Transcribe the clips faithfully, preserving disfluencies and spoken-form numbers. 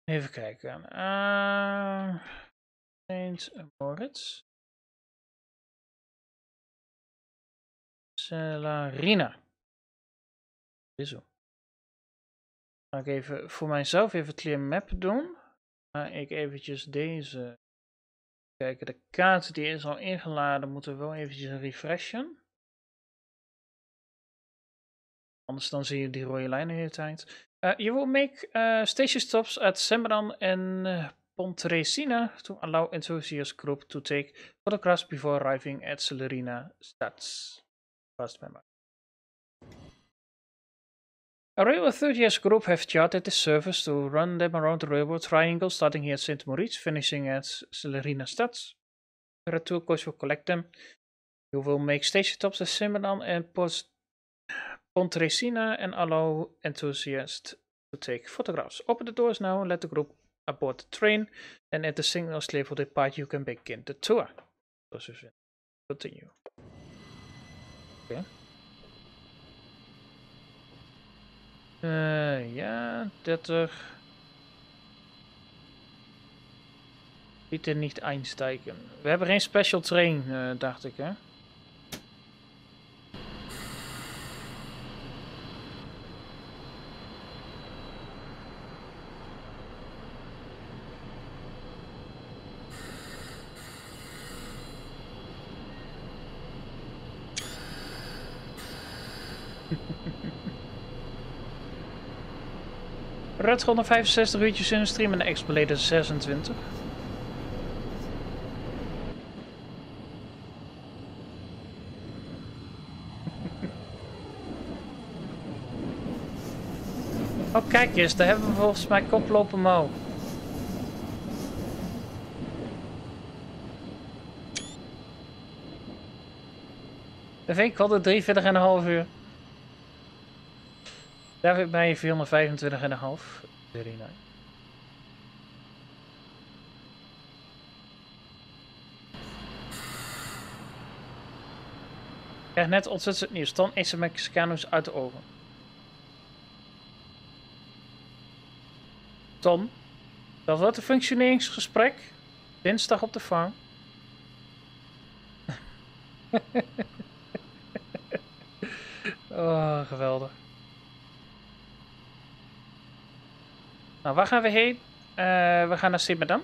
Even kijken. Uh, Saint Moritz. Celerina. Zo. Ga ik even voor mijzelf even clear map doen. Ga ik eventjes deze... Kijken, de kaart die is al ingeladen, moeten we wel eventjes refreshen. Anders dan zie je die rode lijnen de hele tijd. Uh, you will make uh, station stops at Semeran and uh, Pontresina to allow enthusiast group to take photographs before arriving at Celerina Stads. Vast member. A rail enthusiast group have chartered this service to run them around the railroad triangle, starting here at Saint Moritz, finishing at Celerina Stads. There are two coaches will collect them. You will make station stops at Semeran and Post Pontresina and allow enthusiasts to take photographs. Open the doors now and let the group aboard the train. And at the signal clear for depart, you can begin the tour. Continue. Okay. Uh, ja, dertig. Bitte niet einsteigen. We hebben geen special train, uh, dacht ik, hè? Red honderdvijfenzestig uurtjes in de stream en de X-Blade zesentwintig. Oh, kijk eens, daar hebben we volgens mij koplopen mouw. Dat vind ik altijd drieënveertig komma vijf uur. Daar ben je vierhonderdvijfentwintig komma vijf. Very nice. Ik krijg net ontzettend nieuws. Ton is de Mexicanos uit de oven. Ton, dat wordt een functioneringsgesprek. Dinsdag op de farm. Oh, geweldig. Nou, waar gaan we heen? Uh, we gaan naar Semeran.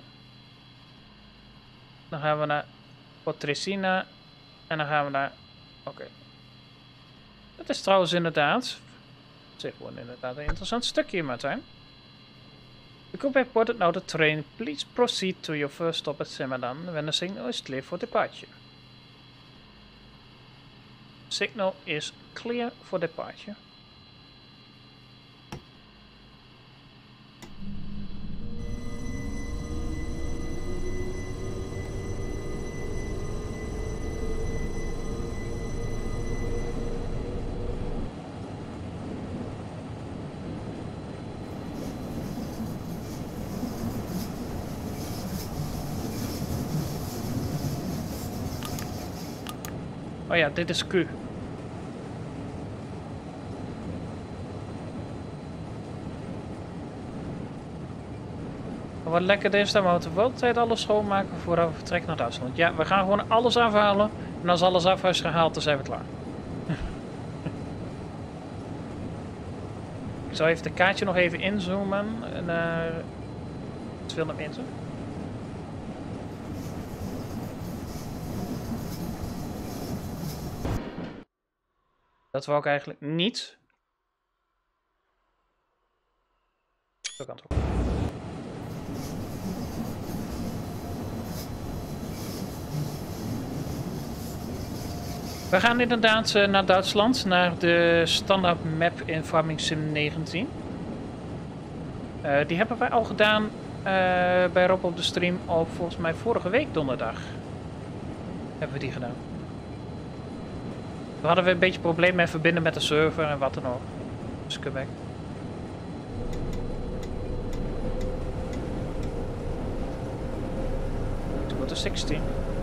Dan gaan we naar Pontresina. En dan gaan we naar... Oké. Okay. Dat is trouwens inderdaad... Zeg gewoon inderdaad een interessant stukje, Martijn. The group have boarded now the train. Please proceed to your first stop at Semeran when the signal is clear for departure. Signal is clear for departure. Oh ja, dit is Q. Wat lekker is, dan moeten we wel tijd alles schoonmaken voordat we vertrekken naar Duitsland. Ja, we gaan gewoon alles afhalen. En als alles af is gehaald, dan zijn we klaar. Ik zal even de kaartje nog even inzoomen naar tweehonderd meter. Dat wou ik eigenlijk niet. Zo kan het ook. We gaan inderdaad uh, naar Duitsland, naar de standaard map in Farming Sim negentien. Uh, die hebben wij al gedaan uh, bij Rob op de stream op volgens mij vorige week donderdag. Hebben we die gedaan. We hadden we een beetje problemen met verbinden met de server en wat dan ook. Dus Quebec. To go to zestien.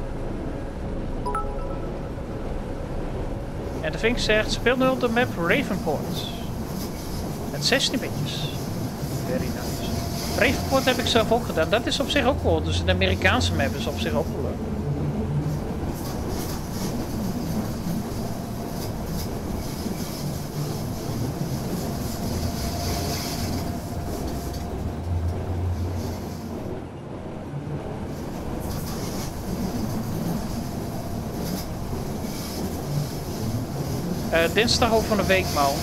En de Vink zegt, speel nu op de map Ravenport. Met zestien bitjes. Very nice. Ravenport heb ik zelf ook gedaan. Dat is op zich ook wel. Dus de Amerikaanse map is op zich ook wel leuk. Uh, dinsdag over een week, Mau.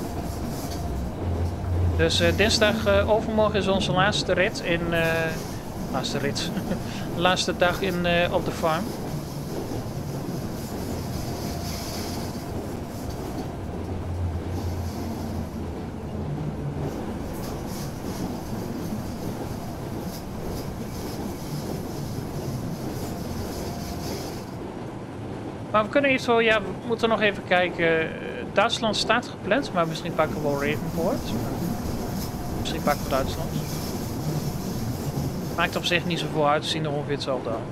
Dus uh, dinsdag uh, overmorgen is onze laatste rit in... Uh, laatste rit. laatste dag in, uh, op de farm. Maar we kunnen eventueel, ja, we moeten nog even kijken. Duitsland staat gepland, maar misschien pakken we wel Ravenport. Misschien pakken we Duitsland. Maakt op zich niet zoveel uit, zien er ongeveer hetzelfde aan.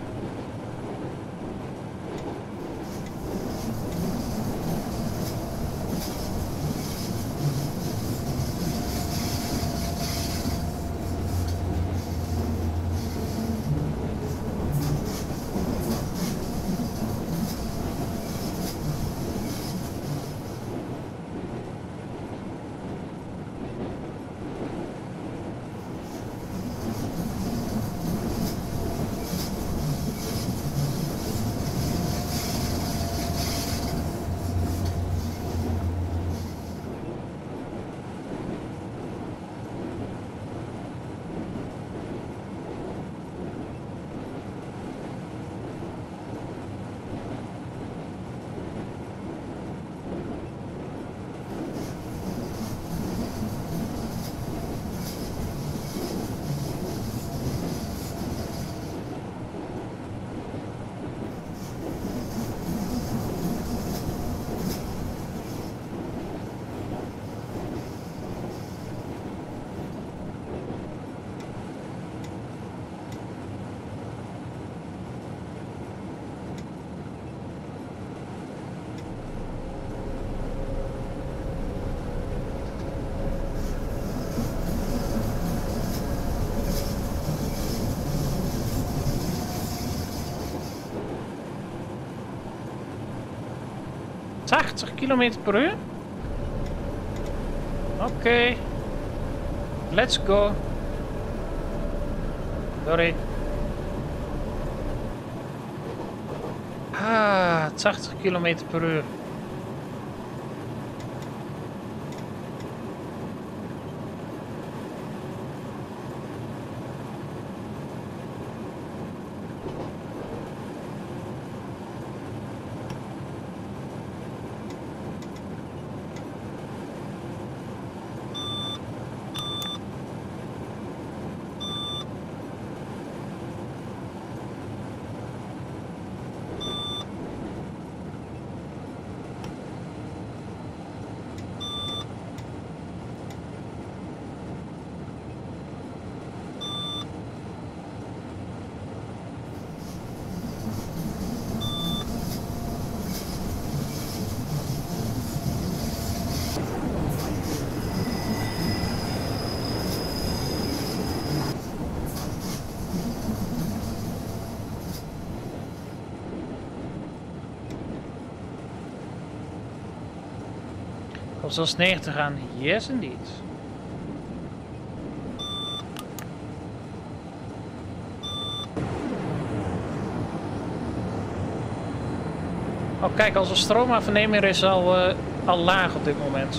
tachtig kilometer per uur? Oké. Okay. Let's go. Sorry. Ah, tachtig kilometer per uur. Zoals negentig aan. Yes, indeed. Oh, kijk, onze stroomaanvernemer is al, uh, al laag op dit moment.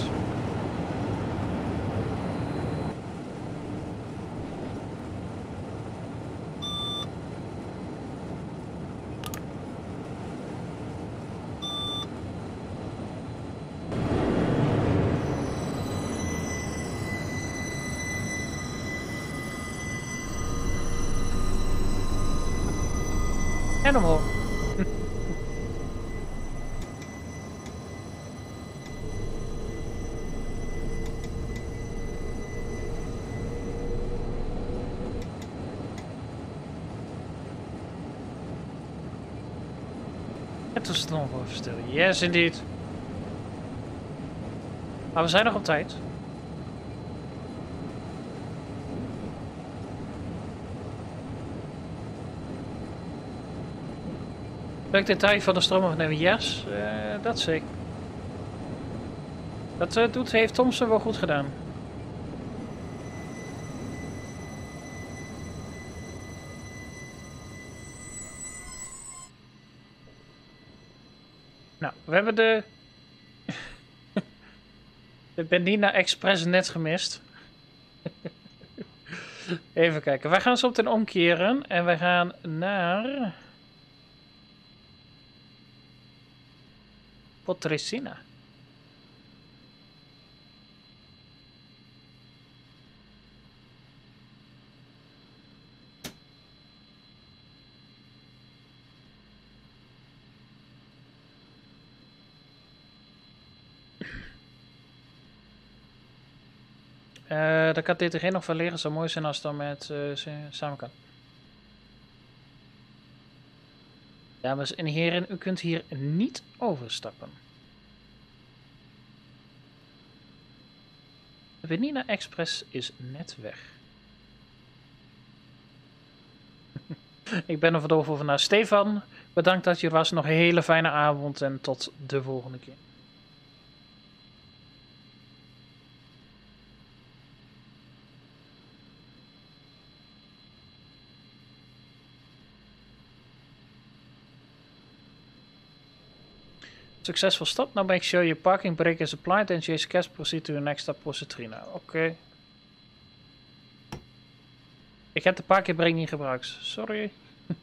En omhoog. En toen stond nog even stil. Yes, indeed. Maar we zijn nog op tijd. Leuk detail van de stroomafneming, yes, uh, dat zeker. Dat uh, doet, heeft Thompson wel goed gedaan. Nou, we hebben de... de Bendina Express net gemist. Even kijken. Wij gaan zo meteen omkeren en wij gaan naar... Potricina. Uh, dan kan D T G nog wel leren. Het zou mooi zijn als het dan met uh, samen kan. Dames en heren, u kunt hier niet overstappen. De Bendina Express is net weg. Ik ben er vandoor voor naar Stefan. Bedankt dat je er was. Nog een hele fijne avond en tot de volgende keer. Successful stop. Now make sure your parking brake is applied and J C Cash proceed to the next stop for Citrina. Oké. Okay. Ik heb de parking brake niet gebruikt. Sorry.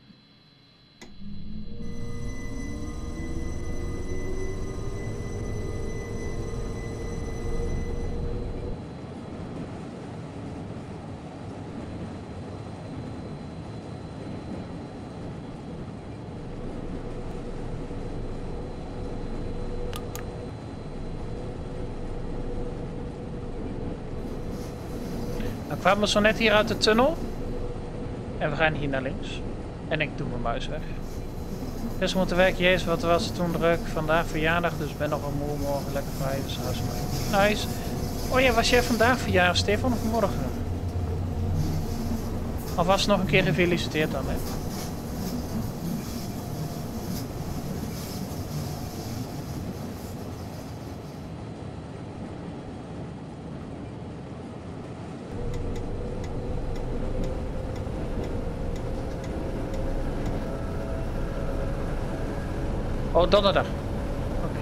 We kwamen zo net hier uit de tunnel. En we gaan hier naar links. En ik doe mijn muis weg. Dus we moeten werken. Jezus, wat was het toen druk. Vandaag verjaardag, dus ik ben nog wel moe. Morgen lekker vrij, dus huis maar. Nice. Oh ja, was jij vandaag verjaardag, Stefan, of morgen? Alvast nog een keer gefeliciteerd dan, hè? Oh, donderdag. Okay.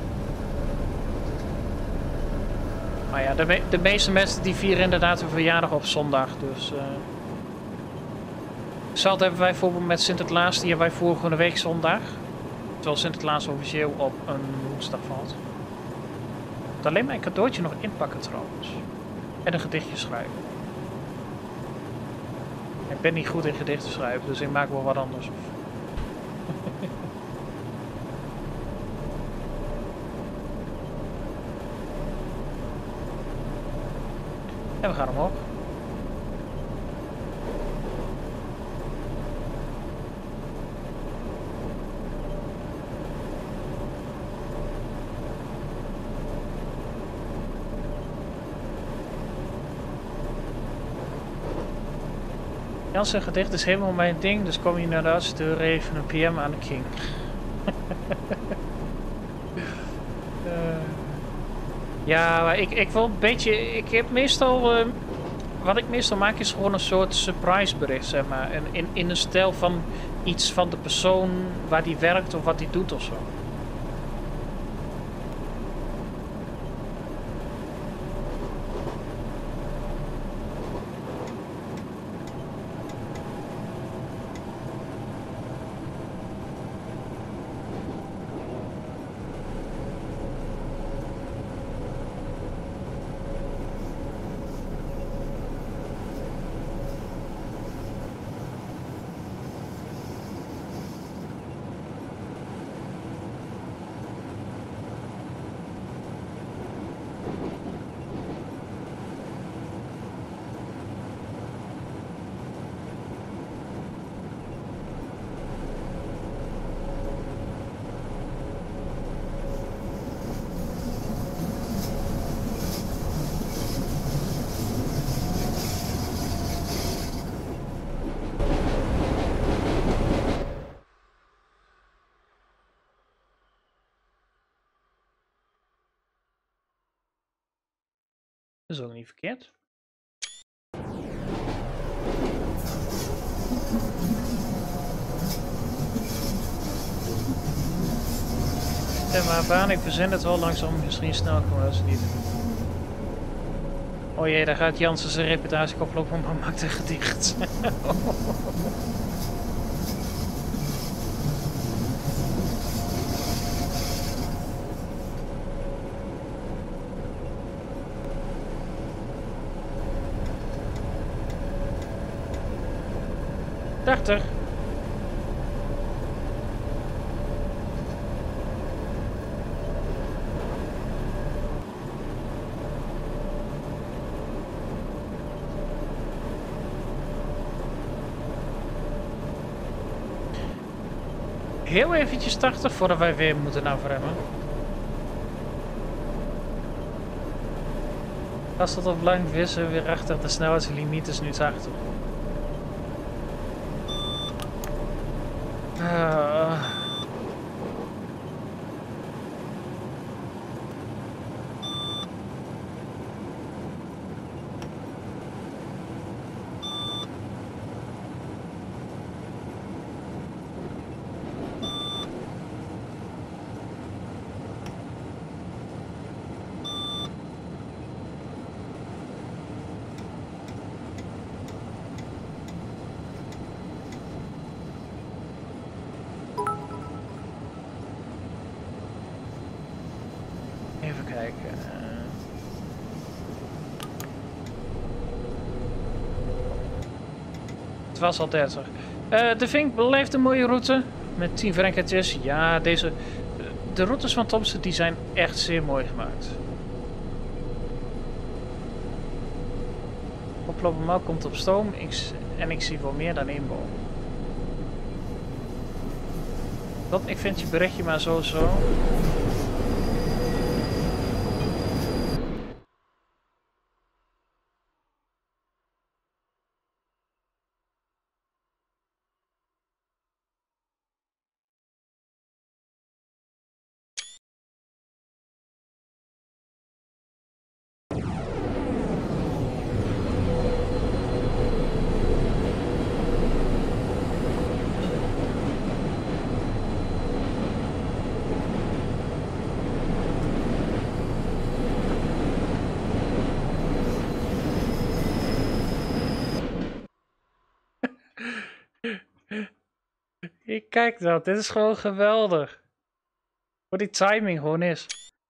Maar ja, de, me de meeste mensen die vieren inderdaad hun verjaardag op zondag. Dus. Uh... Hetzelfde hebben wij bijvoorbeeld met Sinterklaas. Die hebben wij volgende week zondag. Terwijl Sinterklaas officieel op een woensdag valt. Ik moet alleen mijn cadeautje nog inpakken trouwens. En een gedichtje schrijven. Ik ben niet goed in gedichten schrijven, dus ik maak wel wat anders. En we gaan omhoog. Jans zijn gedicht is helemaal mijn ding, dus kom je naar de arts, stuur even een P M aan de King. uh. Ja, maar ik, ik wil een beetje, ik heb meestal, uh, wat ik meestal maak is gewoon een soort surprise bericht, zeg maar. In, in, in de stijl van iets van de persoon waar die werkt of wat die doet of zo. Dat is ook niet verkeerd. En maar baan, ik verzin het wel langzaam, misschien snel komen als het niet. Oh jee, daar gaat Jansen zijn reputatie oplopen, maar maakt er gedicht. tachtig. Heel eventjes tachtig voordat wij weer moeten afremmen. Als dat op lang vissen weer achter de snelheidslimiet is nu tachtig. Uh. Even kijken. Het was al dertig. Uh, de Vink blijft een mooie route. Met tien verrenkertjes. Ja, deze... De routes van Thompson die zijn echt zeer mooi gemaakt. Oplopen Mal komt op stoom. Ik, en ik zie wel meer dan één boom. Dat, ik vind je berichtje maar zo zo. Ik kijk dat, dit is gewoon geweldig. Hoe die timing gewoon is.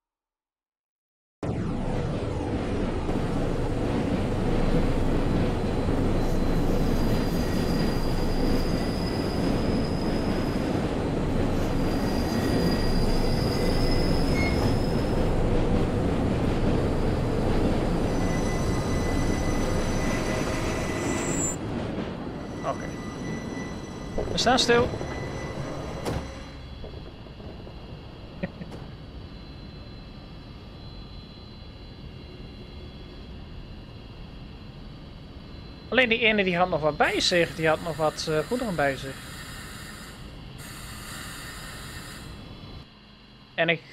Oké. Okay. We staan stil. Alleen die ene die had nog wat bij zich, die had nog wat uh, goederen bij zich. En ik...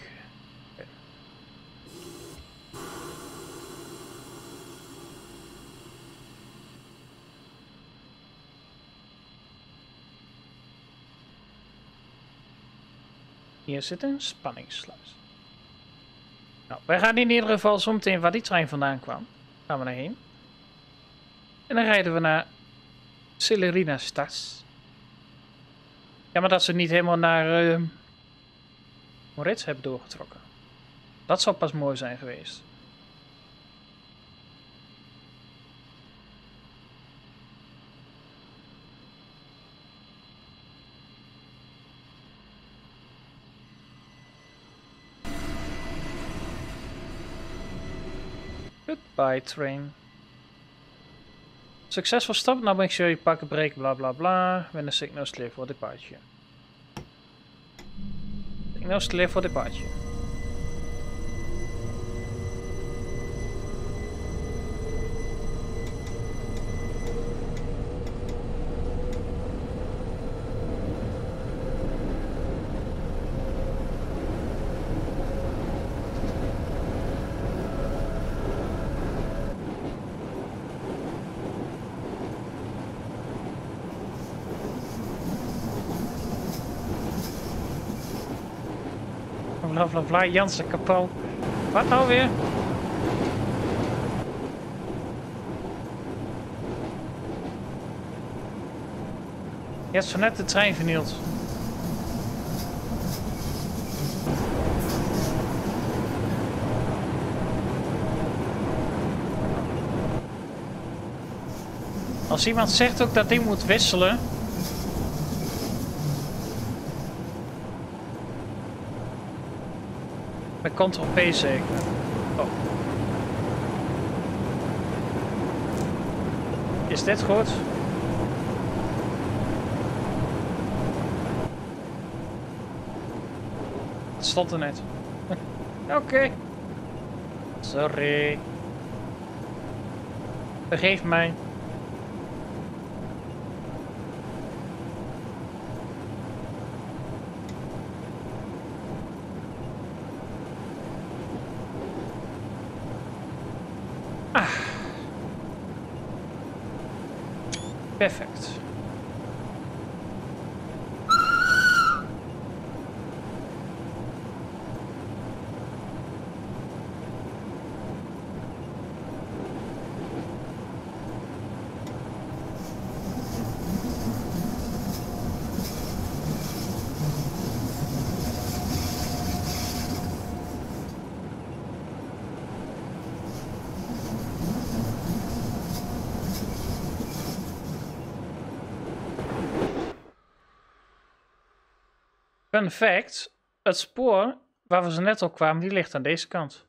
Hier zit een spanningssluis. Nou, wij gaan in ieder geval zo meteen waar die trein vandaan kwam. Gaan we naar heen. En dan rijden we naar Celerina Stads. Ja, maar dat ze niet helemaal naar uh, Moritz hebben doorgetrokken. Dat zou pas mooi zijn geweest. Goodbye train. Succesvol stop, now make sure you park a brake, bla bla bla. When the signal is clear for departure. Signal is clear for departure. bla bla bla, Jansen kapot. Wat nou weer? Je hebt zo net de trein vernield. Als iemand zegt ook dat ding moet wisselen. Met Ctrl P zeker. Oh. Is dit goed? Het stond er net. Oké. Okay. Sorry. Vergeef mij. Ah. Perfect. Fun fact, het spoor waar we zo net op kwamen, die ligt aan deze kant.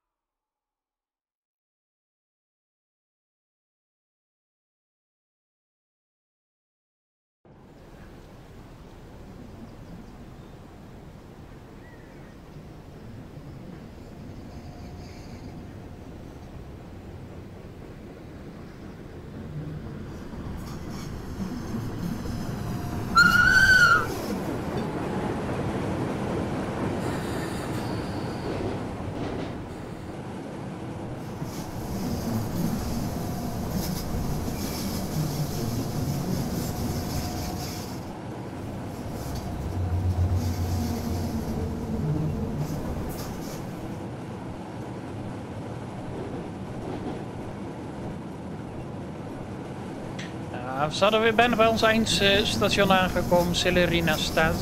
We zouden weer bijna bij ons eindstation aangekomen, Celerina Stad.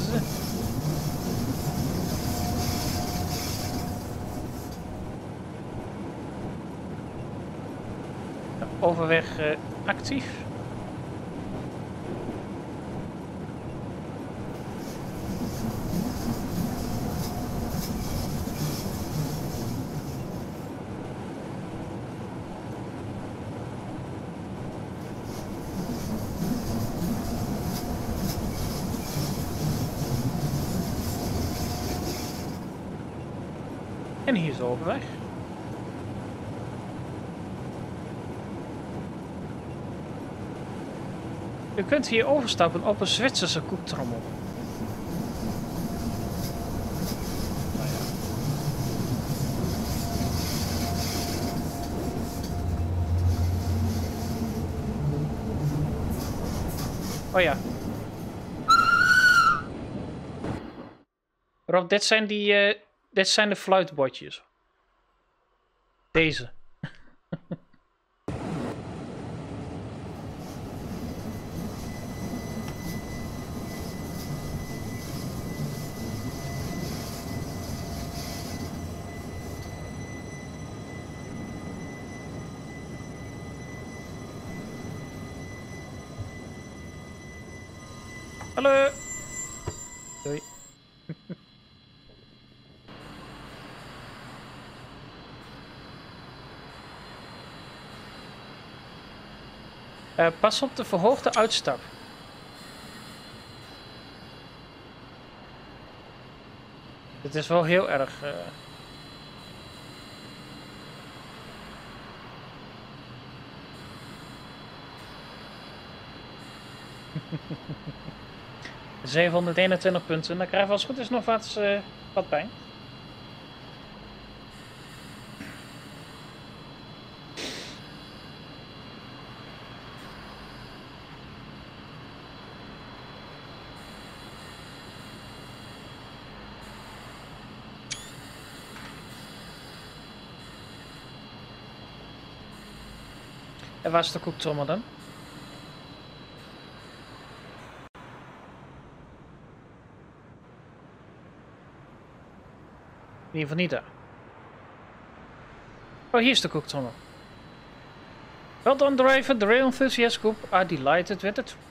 Overweg uh, actief. En hier is de overweg. U kunt hier overstappen op een Zwitserse koektrommel. Nou ja. Oh ja. Rob, dit zijn die... Uh, dit zijn de fluitbordjes. Deze. Hallo. Doei. Uh, pas op de verhoogde uitstap. Dit is wel heel erg... Uh... zevenhonderdeenentwintig punten. Dan krijgen we als het goed is nog wat, uh, wat pijn. En waar is de koektrommel dan? In ieder geval niet daar. Oh, hier is de koektrommel. Well done, driver. The rail enthusiast group are delighted with it.